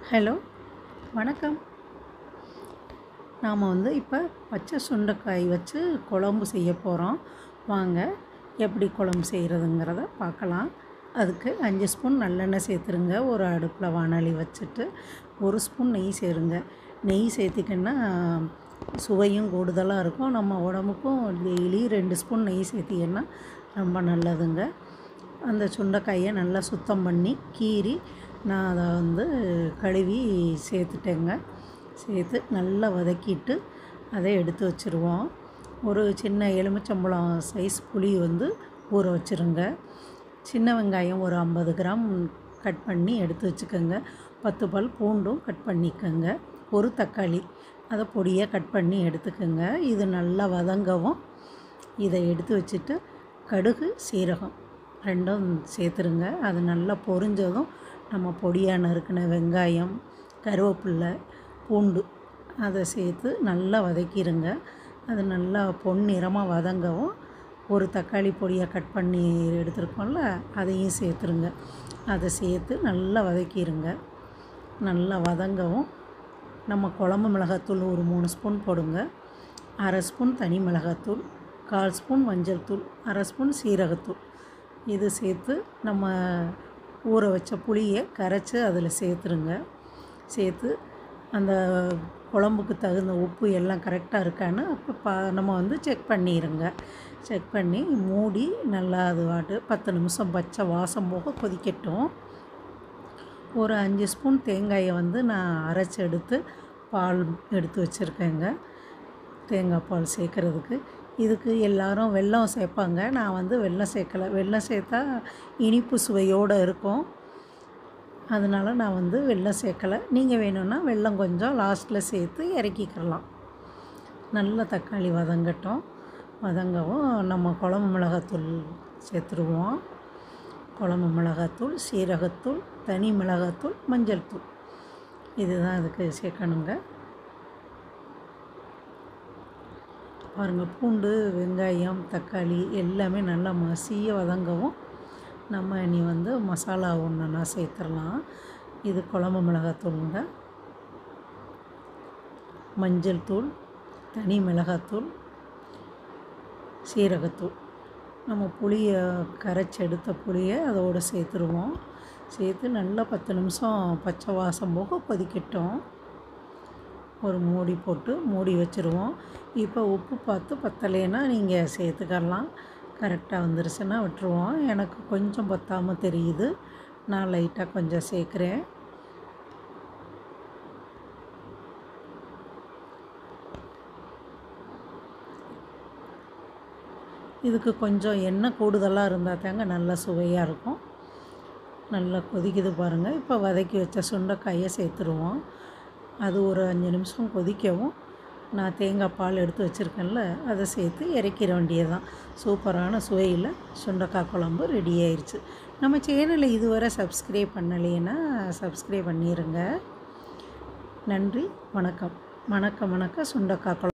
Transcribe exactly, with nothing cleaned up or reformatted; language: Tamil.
ஹலோ, வணக்கம். நாம் வந்து இப்போ பச்சை சுண்டைக்காய் வச்சு குழம்பு செய்ய போகிறோம். வாங்க எப்படி குழம்பு செய்கிறதுங்கிறத பார்க்கலாம். அதுக்கு அஞ்சு ஸ்பூன் நல்லெண்ணெய் சேர்த்துருங்க. ஒரு அடுப்பில் வாணலி வச்சுட்டு ஒரு ஸ்பூன் நெய் சேருங்க. நெய் சேர்த்திங்கன்னா சுவையும் கூடுதலாக இருக்கும். நம்ம உடம்புக்கும் டெய்லி ரெண்டு ஸ்பூன் நெய் சேர்த்திங்கன்னா ரொம்ப நல்லதுங்க. அந்த சுண்டைக்காயை நல்லா சுத்தம் பண்ணி கீறி நான் அதை வந்து கழுவி சேர்த்துட்டேங்க. சேர்த்து நல்லா வதக்கிட்டு அதை எடுத்து வச்சுருவோம். ஒரு சின்ன எலுமிச்சம்பழம் சைஸ் புளி வந்து ஊற வச்சுருங்க. சின்ன வெங்காயம் ஒரு ஐம்பது கிராம் கட் பண்ணி எடுத்து வச்சுக்கோங்க. பத்து பல் பூண்டும் கட் பண்ணிக்கோங்க. ஒரு தக்காளி அதை பொடியாக கட் பண்ணி எடுத்துக்கோங்க. இது நல்லா வதங்கவும் இதை எடுத்து வச்சுட்டு கடுகு சீரகம் ரெண்டும் சேர்த்துருங்க. அது நல்லா பொரிஞ்சதும் நம்ம பொடியாக நறுக்கின வெங்காயம், கருவேப்பில்லை, பூண்டு அதை சேர்த்து நல்லா வதக்கிடுங்க. அது நல்லா பொன்னிறமாக வதங்கவும் ஒரு தக்காளி பொடியாக கட் பண்ணி எடுத்துருக்கோம்ல அதையும் சேர்த்துருங்க. அதை சேர்த்து நல்லா வதக்கிடுங்க. நல்லா வதங்கவும் நம்ம குழம்பு மிளகாத்தூள் ஒரு மூணு ஸ்பூன் போடுங்க. அரை ஸ்பூன் தனி மிளகாத்தூள், கால் ஸ்பூன் மஞ்சள் தூள், அரை ஸ்பூன் சீரகத்தூள் இது சேர்த்து நம்ம ஊற வச்ச புளியை கரைச்சி அதில் சேர்த்துருங்க. சேர்த்து அந்த குழம்புக்கு தகுந்த உப்பு எல்லாம் கரெக்டாக இருக்கான்னு அப்போ பா நம்ம வந்து செக் பண்ணிடுங்க. செக் பண்ணி மூடி நல்லா அது வாட்டு பத்து நிமிஷம் பச்சை வாசம் போக கொதிக்கட்டும். ஒரு அஞ்சு ஸ்பூன் தேங்காயை வந்து நான் அரைச்சி எடுத்து பால் எடுத்து வச்சுருக்கேங்க. தேங்காய் பால் சேர்க்குறதுக்கு. இதுக்கு எல்லோரும் வெல்லம் சேர்ப்பாங்க. நான் வந்து வெல்லம் சேர்க்கலை. வெல்லம் சேர்த்தா இனிப்பு சுவையோடு இருக்கும். அதனால நான் வந்து வெல்லம் சேர்க்கலை. நீங்கள் வேணும்னா வெல்லம் கொஞ்சம் லாஸ்ட்டில் சேர்த்து இறக்கிக்கலாம். நல்ல தக்காளி வதங்கட்டும். வதங்கவும் நம்ம குழம்பு மிளகாத்தூள் சேர்த்துருவோம். குழம்பு மிளகாத்தூள், சீரகத்தூள், தனி மிளகாத்தூள், மஞ்சள் தூள் இதுதான் இதுக்கு சேர்க்கணுங்க. பாருங்கள், பூண்டு, வெங்காயம், தக்காளி எல்லாமே நல்லா மசிய வதங்கவும் நம்ம இனி வந்து மசாலா ஒன்றுனா சேர்த்துடலாம். இது குழம்பு மிளகாத்தூளுங்க, மஞ்சள் தூள், தனி மிளகாத்தூள், சீரகத்தூள். நம்ம புளியை கரைச்சி எடுத்த புளியை அதோடு சேர்த்துருவோம். சேர்த்து நல்லா பத்து நிமிஷம் பச்சை வாசம் போக கொதிக்கட்டும். ஒரு மூடி போட்டு மூடி வச்சுருவோம். இப்போ உப்பு பார்த்து பத்தலைன்னா நீங்கள் சேர்த்துக்கலாம். கரெக்டாக வந்துருச்சுன்னா விட்டுருவோம். எனக்கு கொஞ்சம் பத்தாமல் தெரியுது, நான் லைட்டாக கொஞ்சம் சேர்க்குறேன். இதுக்கு கொஞ்சம் எண்ணெய் கூடுதலாக இருந்தால் தாங்க நல்லா சுவையாக இருக்கும். நல்லா கொதிக்குது பாருங்கள். இப்போ வதக்கி வச்ச சுண்டைக்காயை சேர்த்துருவோம். அது ஒரு அஞ்சு நிமிஷம் கொதிக்கவும் நான் தேங்காய் பால் எடுத்து வச்சுருக்கேன்ல அதை சேர்த்து இறக்கிற வேண்டியதுதான். சூப்பரான சுவையில் சுண்டைக்காய் குழம்பு ரெடி ஆயிடுச்சு. நம்ம சேனலை இதுவரை சப்ஸ்கிரைப் பண்ணலைன்னா சப்ஸ்கிரைப் பண்ணிடுங்க. நன்றி, வணக்கம். வணக்கம் வணக்கம். சுண்டைக்காய் குழம்பு